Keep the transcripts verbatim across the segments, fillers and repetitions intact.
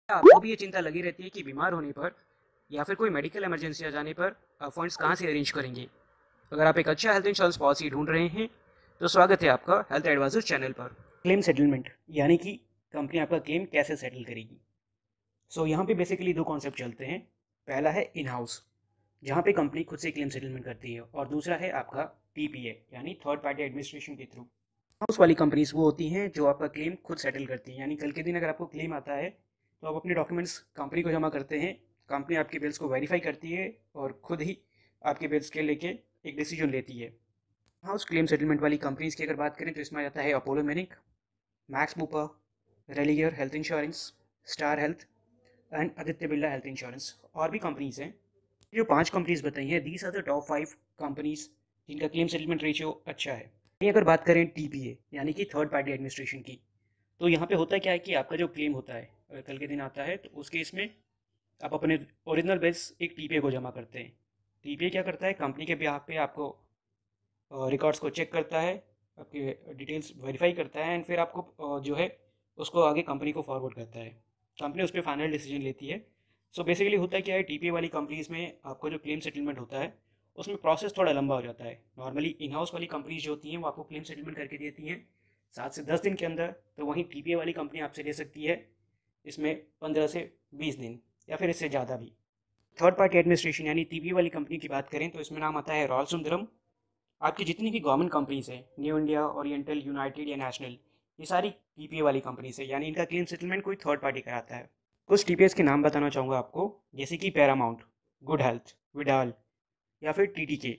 आपको भी ये चिंता लगी रहती है कि बीमार होने पर या फिर कोई मेडिकल इमरजेंसी आ जाने पर आप फंड्स कहाँ से अरेंज करेंगे? अगर आप एक अच्छा हेल्थ इंश्योरेंस पॉलिसी ढूंढ रहे हैं तो स्वागत है आपका हेल्थ एडवाइजर चैनल पर। क्लेम सेटलमेंट यानी कि कंपनी आपका क्लेम कैसे सेटल करेगी। सो so, यहाँ पे बेसिकली दो कॉन्सेप्ट चलते हैं। पहला है इन हाउस, जहाँ पे कंपनी खुद से क्लेम सेटलमेंट करती है, और दूसरा है आपका टी पी ए यानी थर्ड पार्टी एडमिनिस्ट्रेशन के थ्रू। हाउस वाली कंपनीज वो होती हैं जो आपका क्लेम खुद सेटल करती हैं, यानी कल के दिन अगर आपको क्लेम आता है तो आप अपने डॉक्यूमेंट्स कंपनी को जमा करते हैं, कंपनी आपके बिल्स को वेरीफाई करती है और खुद ही आपके बिल्स के लेके एक डिसीजन लेती है। हाउस क्लेम सेटलमेंट वाली कंपनीज की अगर बात करें तो इसमें आ जाता है Apollo manic, max मूपर, रेलियर health insurance, star health and Aditya Birla health insurance, और भी कंपनीज हैं। जो पांच कंपनीज बताई हैं, these are the top five companies जिनका क्लेम सेटलमेंट रेशियो अच्छा है। अगर बात करें टी पी ए यानी कि थर्ड पार्टी एडमिनिस्ट्रेशन की, तो यहाँ पे होता क्या है कि आपका जो क्लेम होता है अगर कल के दिन आता है तो उस केस में आप अपने ओरिजिनल बिल्स एक टी पी ए को जमा करते हैं। टी पी ए क्या करता है, कंपनी के बिहाफ पे आपको रिकॉर्ड्स को चेक करता है, आपके डिटेल्स वेरीफाई करता है एंड फिर आपको जो है उसको आगे कंपनी को फॉरवर्ड करता है। कंपनी उस पर फाइनल डिसीजन लेती है। सो बेसिकली होता क्या है, टी पी ए वाली कंपनीज़ में आपको जो क्लेम सेटलमेंट होता है उसमें प्रोसेस थोड़ा लंबा हो जाता है। नॉर्मली इन हाउस वाली कंपनीज जो होती हैं वो आपको क्लेम सेटलमेंट करके देती हैं सात से दस दिन के अंदर, तो वहीं टी पी ए वाली कंपनी आपसे ले सकती है इसमें पंद्रह से बीस दिन या फिर इससे ज़्यादा भी। थर्ड पार्टी एडमिनिस्ट्रेशन यानी टी पी ए वाली कंपनी की बात करें तो इसमें नाम आता है रॉयल सुंदरम। आपकी जितनी भी गवर्नमेंट कंपनीज हैं, न्यू इंडिया, ओरिएंटल, यूनाइटेड या नेशनल, ये सारी टी पी ए वाली कंपनीज है, यानी इनका क्लेम सेटलमेंट कोई थर्ड पार्टी कराता है। कुछ टी पी एस के नाम बताना चाहूँगा आपको, जैसे कि पैरामाउंट, गुड हेल्थ, विडाल या फिर टी टी के।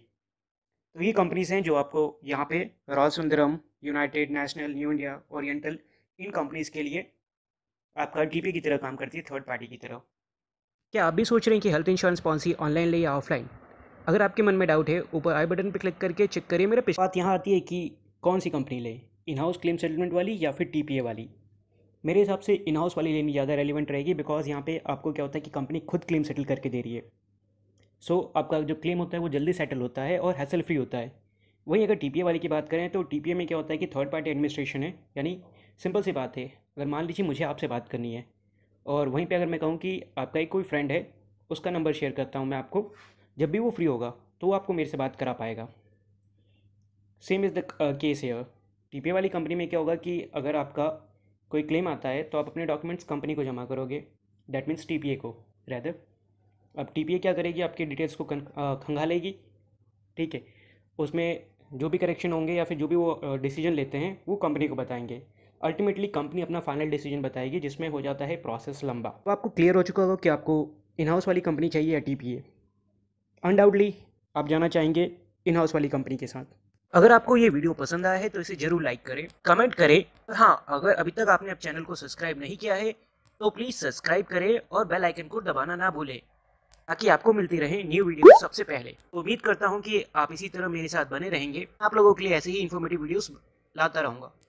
तो ये कंपनीज हैं जो आपको यहाँ पे royal Sundaram, united, national, new India, oriental, इन कंपनीज के लिए आपका टी पी ए की तरह काम करती है, थर्ड पार्टी की तरह। क्या आप भी सोच रहे हैं कि हेल्थ इंश्योरेंस पॉलिसी ऑनलाइन ले या ऑफलाइन? अगर आपके मन में डाउट है, ऊपर आई बटन पर क्लिक करके चेक करिए मेरा पिछला। बात यहाँ आती है कि कौन सी कंपनी ले, इन हाउस क्लेम सेटलमेंट वाली या फिर टी पी ए वाली। मेरे हिसाब से इन हाउस वाली लेनी ज़्यादा रेलिवेंट रहेगी, बिकॉज यहाँ पे आपको क्या होता है कि कंपनी खुद क्लेम सेटल करके दे रही है। सो so, आपका जो क्लेम होता है वो जल्दी सेटल होता है और हैसल फ्री होता है। वहीं अगर टी पी ए वाली की बात करें तो टी पी ए में क्या होता है कि थर्ड पार्टी एडमिनिस्ट्रेशन है, यानी सिंपल सी बात है, अगर मान लीजिए मुझे आपसे बात करनी है और वहीं पे अगर मैं कहूँ कि आपका एक कोई फ्रेंड है, उसका नंबर शेयर करता हूँ मैं आपको, जब भी वो फ्री होगा तो वो आपको मेरे से बात करा पाएगा। सेम इज़ द केस है। टी पी ए वाली कंपनी में क्या होगा कि अगर आपका कोई क्लेम आता है तो आप अपने डॉक्यूमेंट्स कंपनी को जमा करोगे, that means T P A को रैदर। अब टी पी ए क्या करेगी, आपकी डिटेल्स को खंगालेगी, ठीक है, उसमें जो भी करेक्शन होंगे या फिर जो भी वो डिसीजन लेते हैं वो कंपनी को बताएंगे। अल्टीमेटली कंपनी अपना फाइनल डिसीजन बताएगी, जिसमें हो जाता है प्रोसेस लंबा। तो आपको क्लियर हो चुका होगा कि आपको इन हाउस वाली कंपनी चाहिए या टी पी ए। अनडाउटली आप जाना चाहेंगे इन हाउस वाली कंपनी के साथ। अगर आपको ये वीडियो पसंद आया है तो इसे जरूर लाइक करें, कमेंट करें, और हाँ, अगर अभी तक आपने अब चैनल को सब्सक्राइब नहीं किया है तो प्लीज़ सब्सक्राइब करें और बेल आइकन को दबाना ना भूलें, ताकि आपको मिलती रहे न्यू वीडियो सबसे पहले। उम्मीद करता हूँ कि आप इसी तरह मेरे साथ बने रहेंगे, आप लोगों के लिए ऐसे ही इन्फॉर्मेटिव वीडियोस लाता रहूँगा।